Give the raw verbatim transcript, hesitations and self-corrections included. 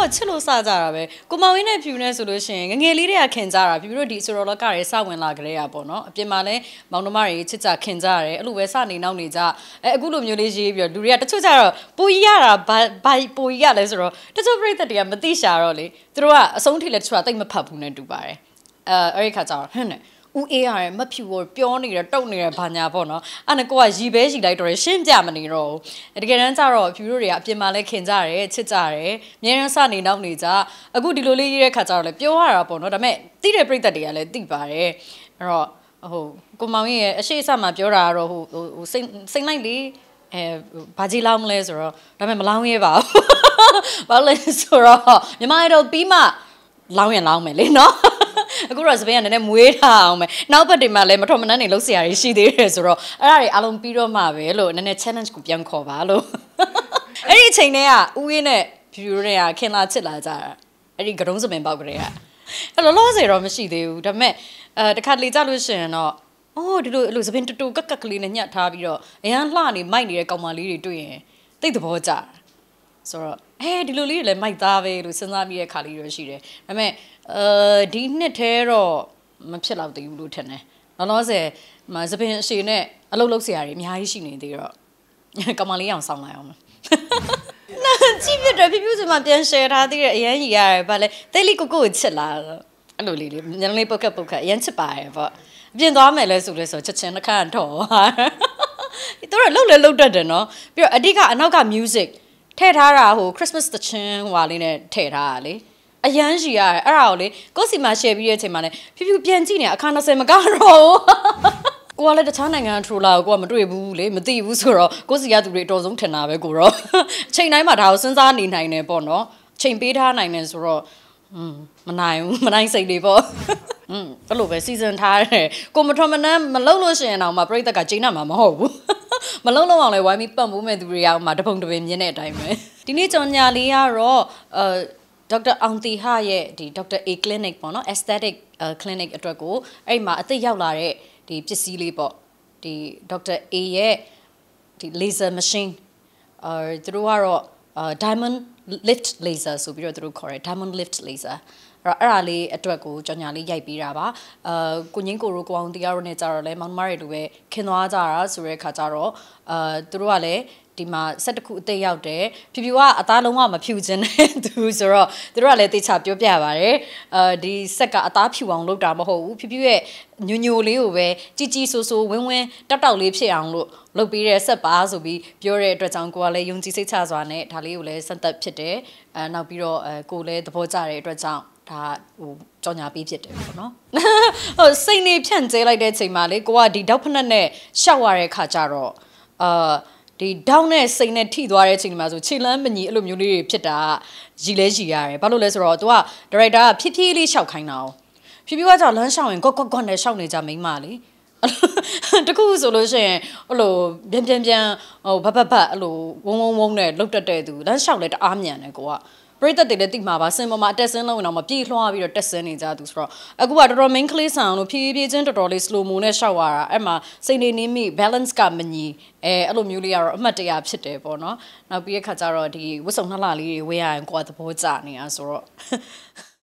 ချစ်လို့စကြတာပဲကိုမောင်ရင်းနဲ့ဖြူနေဆိုလို့ရှိရင်ငငယ်လေးတွေကခင်ကြတာဖြူတို့ဒီဆိုတော့လောကတွေစဝင်လာကြတဲ့ရပေါ့နော်အပြင်မှာလည်းမောင်နှမတွေချစ်ကြခင်ကြရတယ်အဲ့လိုပဲစနေနောက်နေကြအဲအခုလိုမျိုးလေးရေးပြီးတော့လူတွေကတချို့ကြတော့ပူကြီးရတာဘာဘာပူကြီးရလဲဆိုတော့တချို့ပြိတ္တတွေကမသိရှာတော့လေသူတို့ကအဆုံးထိလည်းတချို့ကတိတ်မဖတ်ဘူးနဲ့တူပါတယ်အဲအဲ့ဒီခါကျတော့ဟင်းနဲ့ဦးအေးရတယ်မဖြူကိုပြောနေတယ်တုတ်နေတယ်ဘာညာပေါ့နော်အဲ့နဲ့ကိုကရီပဲရီလိုက်တော့ရှင်းပြမနေတော့ဘူးတကယ်တမ်းကျတော့ဖြူတို့တွေကအပြင်မှာလဲခင်ကြတယ်ချစ်ကြတယ်မြဲတမ်းစနေနောက်နေကြအခုဒီလိုလေးရေးတဲ့ခါကျတော့လဲပြောရတာပေါ့နော်ဒါပေမဲ့တိတဲ့ပြိတ္တတွေကလည်းတိပါတယ်အဲ့တော့ဟိုကိုမောင်ရဲ့အရှိအစမှာပြောတာကတော့ဟိုဟိုစိတ်စိတ်လိုက်လေအဲဘာကြီးလောင်းမလဲဆိုတော့ဒါပေမဲ့မလောင်းရဲပါဘူးဘာလဲဆိုတော့ညီမတို့ပြီးမှလောင်းရင်လောင်းမယ်လေနော်အခုတော့စပင်းကနည်းနည်းမွေးထားအောင်မယ်နောက်ဘက်တွေမှာလည်းမထော်မနှန်းနေလှုပ်ရှားရရှိသေးတယ်ဆိုတော့အဲ့ဒါတွေအလုံးပြီးတော့မှပဲလို့နည်းနည်း challenge ကိုပြန်ခေါ်ပါလို့အဲ့ဒီအချိန်တည်းကဦးရင်းနဲ့ဖြူဖြူတွေကခင်လာချစ်လာကြတာအဲ့ဒီကတုံးစပင်ပေါက်ကလေးကအဲ့လောလောဆယ်တော့မရှိသေးဘူးဒါပေမဲ့အဲတခါလေကြလို့ရှိရင်တော့အော်ဒီလိုအဲ့လိုစပင်းတူတူကက်ကက်ကလေးနဲ့ညှက်ထားပြီးတော့အရန်လှနေမိုက်နေတဲ့ကောင်မလေးတွေတွေ့ရင်တိတ်သဘောကျဆိုတော့အဲဒီလိုလေးတွေလည်းမိုက်သားပဲလို့စဉ်းစားပြီးတဲ့ခါလေးတွေရှိတယ်ဒါပေမဲ့အဲဒီနှစ်ထဲတော့မဖြစ်တော့သေးဘူးလို့ထင်တယ်လောလောဆယ်မစပင်းအရှိနဲ့အလုပ်လုပ်စရာတွေအများကြီးရှိနေသေးတော့ကောင်မလေးအောင်ဆောင်းလိုက်အောင်နာကြည့်ပြတယ်ဖြူဖြူစမှာပြန် share ထားသေးတယ်အရန်ကြီးရတယ်ဗာလဲတဲလီကိုကိုကိုချစ်လာအဲ့လိုလေးလေးညနေလေးပုတ်ခတ်ပုတ်ခတ်အရန်ချစ်ပါတယ်ဗောအပြင်သွားမယ်လဲဆိုလဲဆိုချက်ချင်းတစ်ခါတော့သူတို့လှုပ်လဲလှုပ်တတ်တယ်နော်ပြီးတော့အဓိကအနောက်က music ထည့်ထားတာဟို Christmas တချင်းဟွာလေးနဲ့ထည့်ထားတာလေအရန်ရှိရတယ်အဲ့ဒါကိုလေကိုစီမှာ share ပြီးတဲ့အချိန်မှာလည်းဖြူဖြူပြန်ကြည့်နေအခါ၂၀မကတော့ကိုကလည်းတခြားနိုင်ငံထရိုလာကိုကမတွေ့ဘူးလေမသိဘူးဆိုတော့ကိုစီကသူတွေအတော်ဆုံးထင်တာပဲကိုတော့အချိန်တိုင်းမှာဒါကိုစဉ်းစားနေနိုင်တယ်ပေါ့နော်အချိန်ပေးထားနိုင်တယ်ဆိုတော့อืมမနိုင်ဘူးမနိုင်စိတ်လေးပေါ့อืมအဲ့လိုပဲစီစဉ်ထားတယ်ကိုမထော်မနှမ်းမလုပ်လို့ရှိရင်တော့မှပြိတ္တကကျင်းနာမှာမဟုတ်ဘူးမလုံးလုံးအောင်လဲဝိုင်းပြီးပတ်မှုမဲ့သူတွေကမှတပုံတပင်မြင်တဲ့အတိုင်းပဲဒီနေ့ကြော်ညာလေးကတော့အဲဒေါက်တာအောင်တီဟာရဲ့ဒီဒေါက်တာ A clinic ပေါ့နော် aesthetic clinic အတွက်ကိုအဲ့မှာအသိရောက်လာတဲ့ဒီပစ္စည်းလေးပေါ့ဒီဒေါက်တာ A ရဲ့ဒီ laser machine အဲသူတို့ကတော့ diamond lift laser ဆိုပြီးတော့သူတို့ခေါ်တယ် diamond lift laser အဲ့အဲ့ဒါလေးအတွက်ကိုကြော်ညာလေးရိုက်ပေးတာပါအာကိုငင်းကိုရိုကိုအောင်တရားရိုနဲ့ကြတော့လဲမောင်မတွေလိုပဲခင်သွားကြတာဆိုတဲ့ခါကျတော့အာသူတို့ကလည်းဒီမှာဆက်တစ်ခုအသေးရောက်တယ်ဖြူဖြူကအသားလုံးဝမဖြူခြင်းနဲ့သူဆိုတော့သူတို့ကလည်းတေချာပြောပြပါတယ်အာဒီဆက်ကအသားဖြူအောင်လုပ်တာမဟုတ်ဘူးဖြူဖြူရဲ့ညိုညိုလေးကိုပဲជីជីဆိုဆိုဝင်းဝင်းတောက်တောက်လေးဖြစ်အောင်လို့လုပ်ပေးတဲ့ဆက်ပါဆိုပြီးပြောတဲ့အတွက်ကြောင့်ကိုကလည်းယုံကြည်စိတ်ချစွာနဲ့ဒါလေးကိုလည်းစက်သက်ဖြစ်တယ်အဲနောက်ပြီးတော့အဲကိုလည်းသဘောကျတဲ့အတွက်ကြောင့်ဒါဟိုကြော်ညာပေးဖြစ်တယ်ပေါ့နော်ဟိုစိတ်နေဖြန့်ကျဲလိုက်တဲ့အချိန်မှာလေကိုကဒီတောက်ဖက်နဲ့ရှောက်ရတဲ့ခါကျတော့အာဒီဒေါင်းနဲ့စိတ်နဲ့ထိသွားတဲ့အချိန်မှာဆိုခြေလမ်းမညီအဲ့လိုမျိုးလေးတွေဖြစ်တာရီလဲရီရတယ်ဘာလို့လဲဆိုတော့ तू က director ကဖြည်းဖြည်းလေးရှောက်ခိုင်းတာ哦ဖြည်းဖြည်းကကြောင့်လမ်းရှောက်ရင်ကော့ကော့ကော့နဲ့ရှောက်နေကြမိန်းမလေတကူဆိုလို့ရှိရင်အဲ့လိုပြန်ပြန်ပြန်ဟိုဘတ်ဘတ်ဘတ်အဲ့လိုဝုံဝုံဝုံနဲ့လှုပ်တက်တဲ့သူလမ်းလျှောက်လဲတအားမြန်တယ်ကိုကပရိသတ်တွေလည်းတိမှာပါစင်ပေါ်မှာတက်ဆင်းလုံးအောင်မပြေးလွှားပြီးတော့တက်ဆင်းနေကြသူဆိုတော့အခုကတော်တော် main ကလေးဆန်လို့ဖြည်းဖြည်းချင်းတော်တော်လေး slow mo နဲ့ရှောက်ရတာအဲ့မှာစိတ်နေနေမိ balance ကမညီအဲအဲ့လိုမျိုးလေးကတော့အမှတ်တရဖြစ်တယ်ပေါ့နော်နောက်ပြီးတဲ့ခါကျတော့ဒီဝတ်စုံနှလှလေးတွေဝေးရရင်ကိုကသဘောကျနေတာဆိုတော့